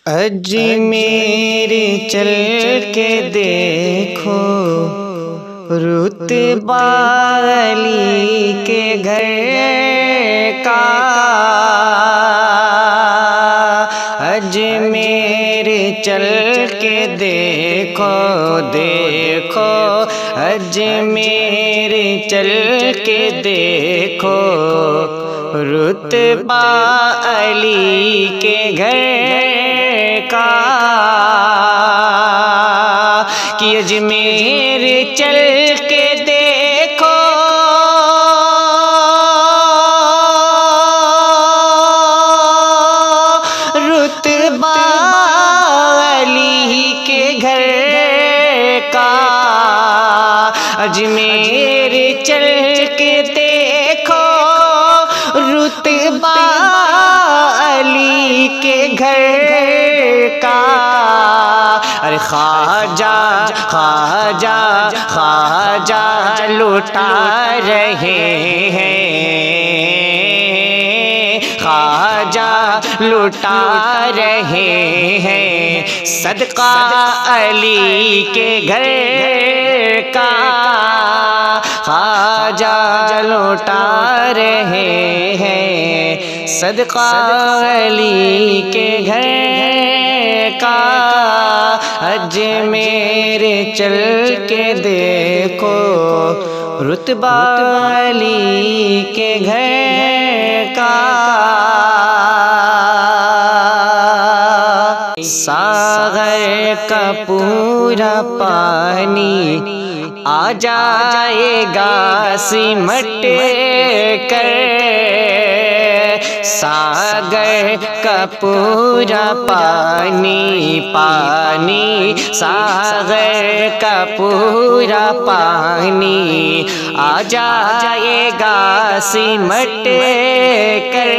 اجمیر چل کے دیکھو رتبہ علی کے گھر کا، اجمیر چل کے دیکھو دیکھو، اجمیر چل کے دیکھو رتبہ علی کے گھر کا، کہ اجمیر چل کے دیکھو رتبہ علی کے گھر کا، اجمیر چل کے دیکھو رتبہ علی کے گھر کا، ارے خواجہ خواجہ خواجہ لوٹا رہے ہیں، خواجہ لوٹا رہے ہیں صدقہ علی کے گھر کا، خواجہ لوٹا رہے ہیں صدقہ علی کے گھر کا، اجمیر چل کے دیکھو رتبہ علی کے گھر کا، ساغر کا پورا پانی آ جائے گا سمٹ کر، ساغر کا پورا پانی پانی، ساغر کا پورا پانی آ جائے گا سمٹ کر،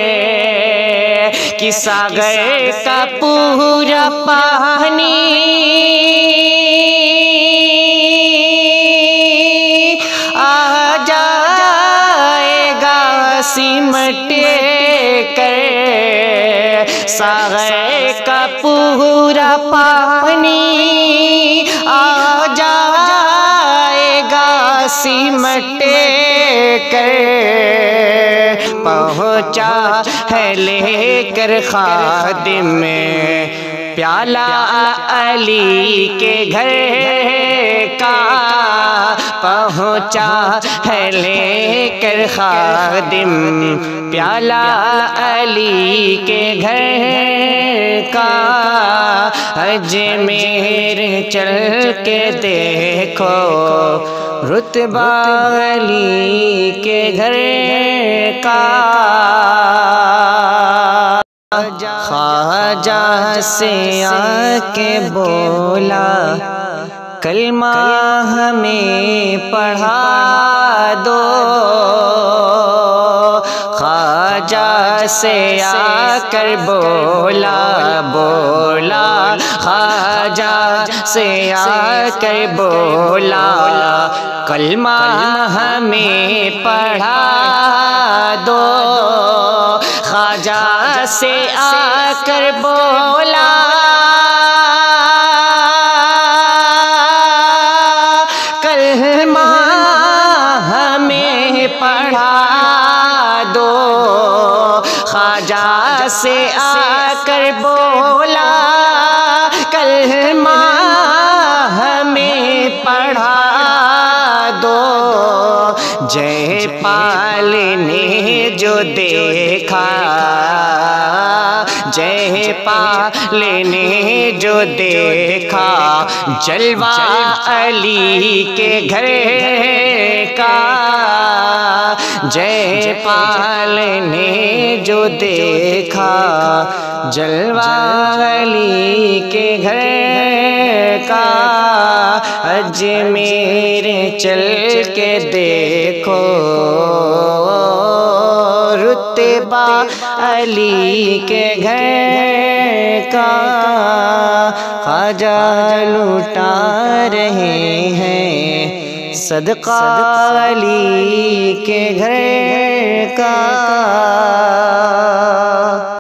کہ ساغر کا پورا پانی آ جائے گا سمٹ کر، ساغر کا پورا پانی آ جائے گا سمٹ کر، پہنچا ہے لے کر خادم پیالہ علی کے گھر کا، پہنچا ہے لے کر خادم پیالہ علی کے گھر کا، اجمیر چل کے دیکھو رتبہ علی کے گھر کا، خواجہ سے آ کے بولا کلمہ ہمیں پڑھا دو، خواجہ سے آ کر بولا خواجہ سے آ کر بولا کلمہ ہمیں پڑھا دو، خواجہ سے آ کر بولا کلمہ ہمیں پڑھا دو، خواجہ سے آ کر بولا کلمہ ہمیں پڑھا دو، جے پال نے جو دیکھا، جے پال نے جو دیکھا جلوہ علی کے گھر کا، جے پال نے جو دیکھا جلوہ علی کے گھر کا، اجمیر چل کے دیکھو رتبہ علی کے گھر کا، خواجہ لوٹا رہے ہیں صدقہ علی کے گھر کا۔